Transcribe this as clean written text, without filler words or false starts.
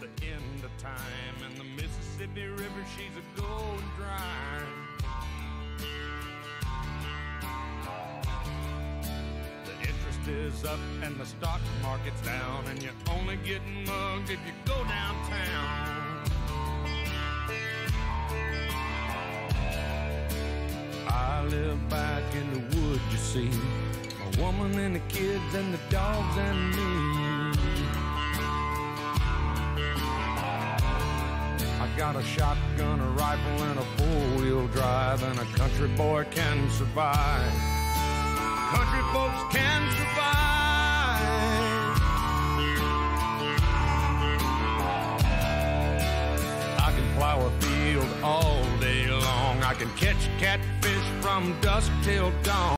the end of time, and the Mississippi River, she's a going dry. The interest is up and the stock market's down, and you're only getting mugged if you go downtown. I live back in the woods, you see, a woman and the kids and the dogs and me. I got a shotgun, a rifle, and a four-wheel drive, and a country boy can survive. Country folks can survive. I can plow a field all day long. I can catch catfish from dusk till dawn.